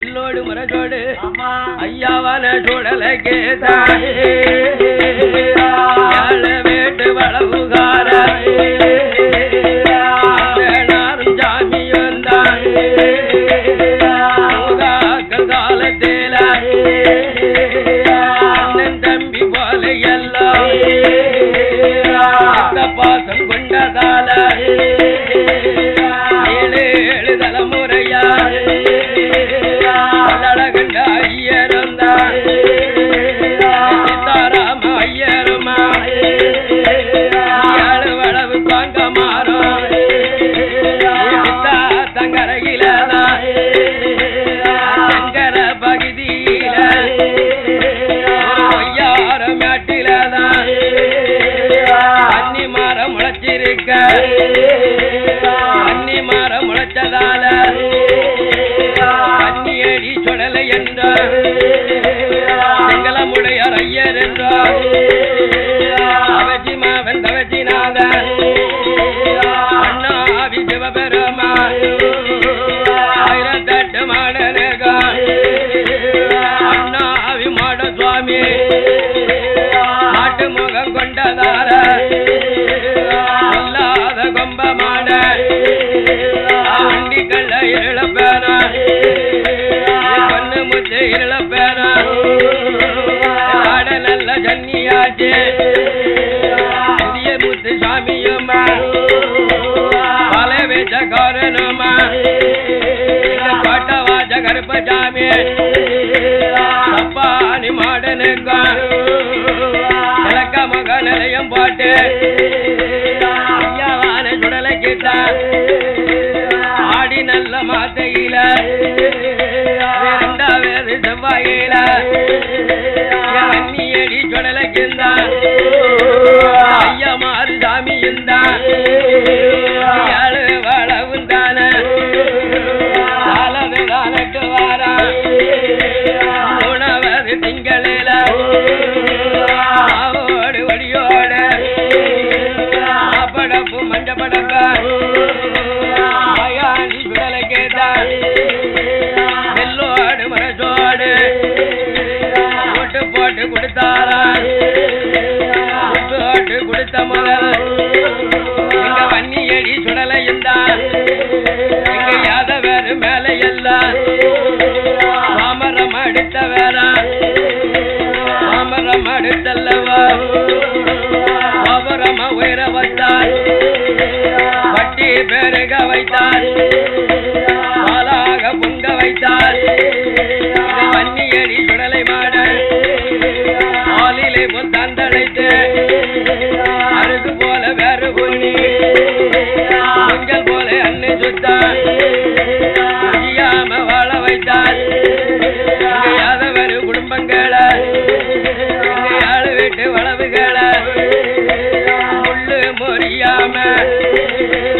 இல்லோடு முரசோடு ஐயாவான சுடலைக்கே தாயே வேட்டு வளவுகார சாமி வந்தாயே காலத்தேல அண்ணன் தம்பி போல எல்லாம் பாசம் கொண்டதால ஏழு தலைமுறையா அழகண்ட ஐயருந்தான் சீதாராம ஐயருமா ஏழு வளவு பாங்க மாறும் தங்கரையிலதான் சங்கர பகுதியில ஐயார மேட்டிலதான் அன்னி மரம் முளைச்சிருக்க அன்னி மரம் முளைச்சதால அன்னியடி சுடலை என்றார் செங்கலமுடையார் ஐயர் என்றார் அவஜி மாவன் தவஜிநாதன் அண்ணாவி சிவபெருமான் ஆயிரத்தெட்டு மாடனகா அண்ணாவி மாட சுவாமி நாட்டு முகம் கொண்டதார சொல்லாத கொம்ப மாட ஆண்டி கள்ள இழப்பேன பொண்ணு முத்து இழப்பேன ஆட நல்ல ஜன்னியாச்சு புதிய முத்து சாமியுமா பல வேச்ச காரணமா பாட்டவாஜ கருப்பசாமி தப்பானி மாடனுக்கா இலக்க மக நிலையம் போட்டு ஐயாவான சுடலைக்குத்தான் ஆடி நல்ல மாத்தையில இரண்டாவது செவ்வாயில அன்னியடி சுடலைக்குந்தான் ஐயா மாறு சாமியுந்தான் ஏழு வளவுந்தான சாலதுதானட்டு வாரா உணவது திங்களில ஆவோடு வடியோடு படப்பு மஞ்ச படப்ப மயாண்டி சுடலை கேட்டார் வெள்ளோடு மரசோடு போட்டு போட்டு கொடுத்தாரா போட்டு கொடுத்த முதல் எங்க வன்னியடி சுடலையும் தான் எங்க யாதவர் மேல எல்லாம் மாமரம் அடுத்த வேற மாமரம் அடுத்தல்லவா மாமரமா உயர வைத்தார் பட்டி பெருக வைத்தார் பாலாக பொங்க வைத்தார் வன்னியடி சுடலை மாட ஆளிலே பொந்தழைத்து அருகு போல வேறு பொண்ணி மஞ்சள் போல அன்னை சுத்தார் வாழ வைத்தார் யாதவர் குடும்பங்களை ஆளு வீட்டு வளவுகளை முள்ளு முறியாம